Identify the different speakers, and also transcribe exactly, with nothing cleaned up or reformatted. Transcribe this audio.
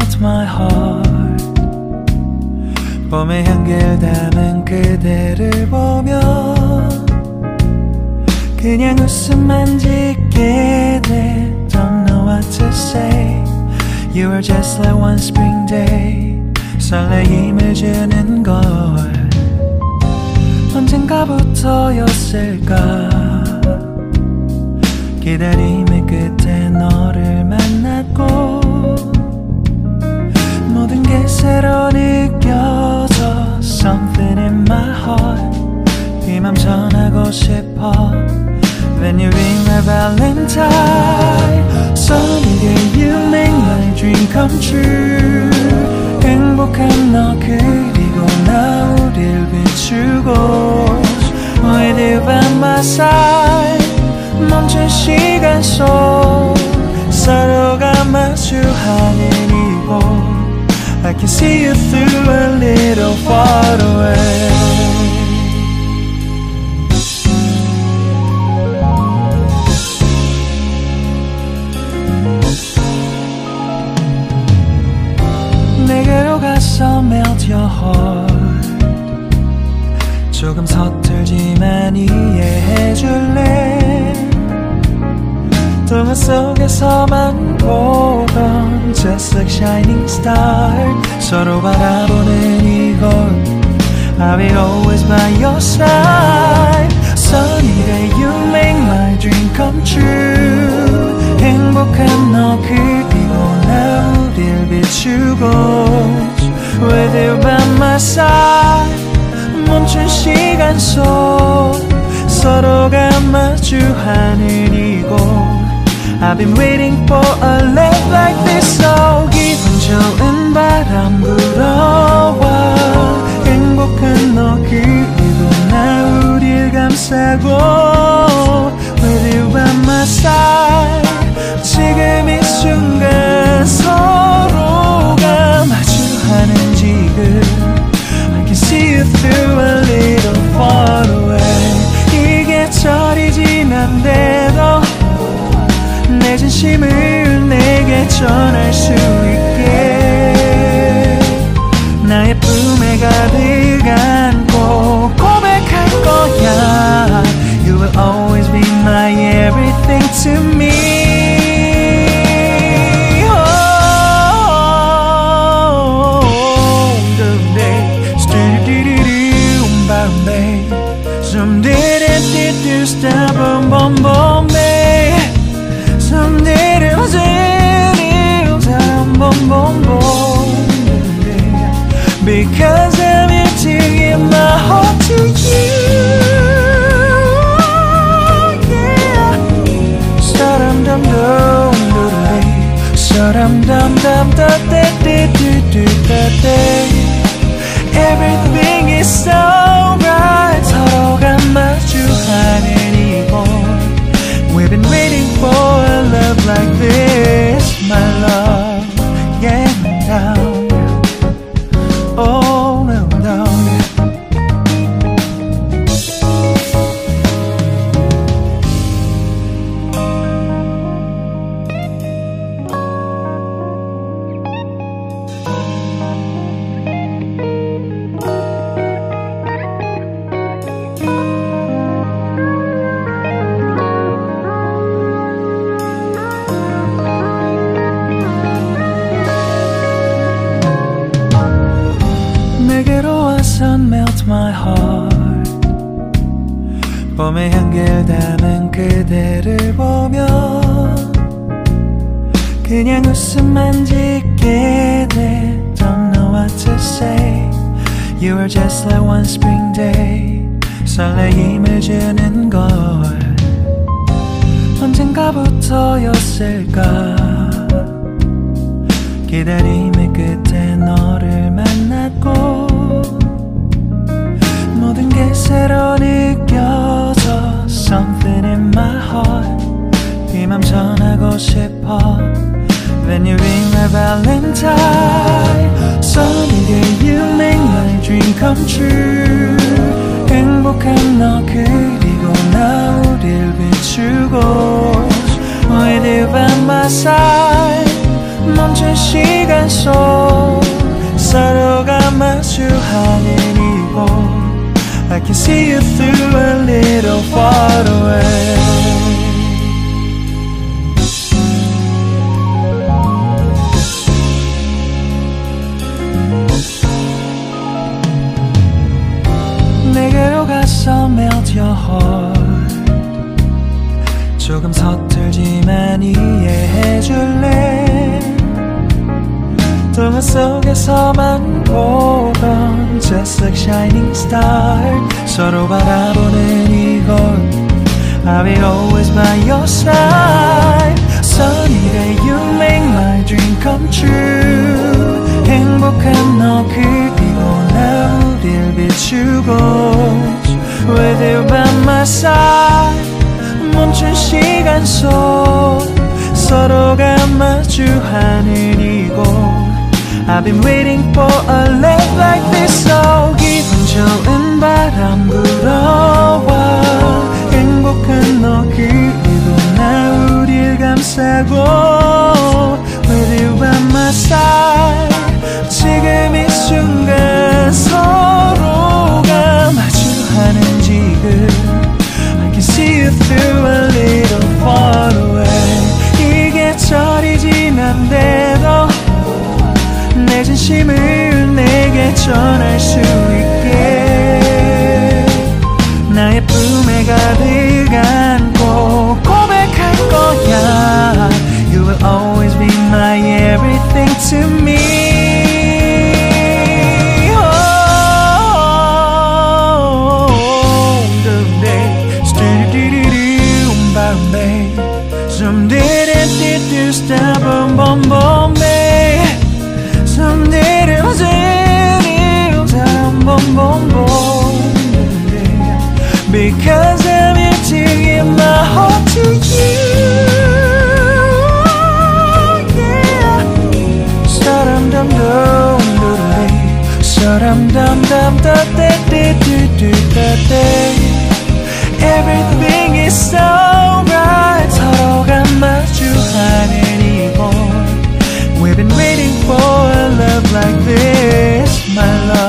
Speaker 1: melt my heart. 봄의 향기를 담은 그대를 보면 그냥 웃음만 짓게 돼. Don't know what to say. You were just like one spring day. 설레임을 주는 걸 언젠가부터였을까. 기다림의 끝에 너를 만났고 모든 게 새로 느껴져. Something in my heart. 이 맘 전하고 싶어. When you ring my valentine. Sunny day you make my dream come true. 행복한 너 그리고 나 우릴 비추고 With you by my side. 멈춘 시간 속 서로가 마주하는 이곳 I can see you through a little far away. 내게로 가서 melt your heart. 조금 서툴지만 이해해줄래. 동화 속에서만 보던 Just like shining star. 서로 바라보는 이곳 I'll be always by your side. Sunny day you make my dream come true. 행복한 너 그리고 나 우릴 비추고 With you by my side. 멈춘 시간 속 서로가 마주하는 이곳 I've been waiting for a love like this. So 기분 좋은 바람 불어와 행복한 너 그리고 나 우릴 감싸고 With you by my side. 지금 이 순간 서로가 마주하는 지금 I can see you through a little far away. 이게 철이 지난데도 내 진심을 내게 전할 수 있게 나의 품에 가득 안고 고백할 거야. You will always be my everything to me. Some did it, did you stop, boom, boom, boom, babe. Some did it, was it, it was boom, boom, boom, babe. Because I'm here to give my heart to you, yeah. Sa-dum-dum-dum, do-do-day. Sa-dum-dum-dum-da-da-da-da-da-da. Everything is so right. 서로가 마주하는 이곳 We've been waiting for a love like this, my love. Yeah, down. Oh, no, no, yeah. Melt my heart. 봄의 향기를 담은 그대를 보면 그냥 웃음만 짓게 돼. Don't know what to say. You were just like one spring day. 설레임을 주는 걸 언젠가부터였을까. 기다림의 끝에 너를 만났고 모든 게 새로 느껴져. Something in my heart. 이 맘 전하고 싶어. When you ring my valentine. Sunny day you make my dream come true. 행복한 너 그리고 나 우릴 비추고 With you by my side. 멈춘 시간 시간 속 서로가 마주하는 이곳 I can see you through a little far away 내게로 가서 melt your heart 조금 서툴지만 이해해줄래 동화 속에서만 보던 Just like shining star 서로 바라보는 이곳 I will always by your side Sunny day you make my dream come true 행복한 너 그리고 나 우릴 비추고 With you by my side 멈춘 시간 속 서로가 마주하는 이곳 I've been waiting for a love like this So 기분 좋은 바람 불어와 행복한 너 그리고 나 우릴 감싸고 With you by my side 지금 이 순간 서로가 마주하는 지금 I can see you through a little far away 이게 철이 지난데도 내 진심을 내게 전할 수 있게 나의 품에 가득 안고 고백할 거야 You will always be my everything to me oh, someday do-do-do-do Bombay Someday do-do-do stop boom boom Bombay Someday do do boom boom boom Because I'm here to give my heart to you yeah Sa-dum dum dum dum Sa-dum dum dum da da da da da da Everything is so right 서로가 마주하는 이곳 We've been waiting for a love like this, my love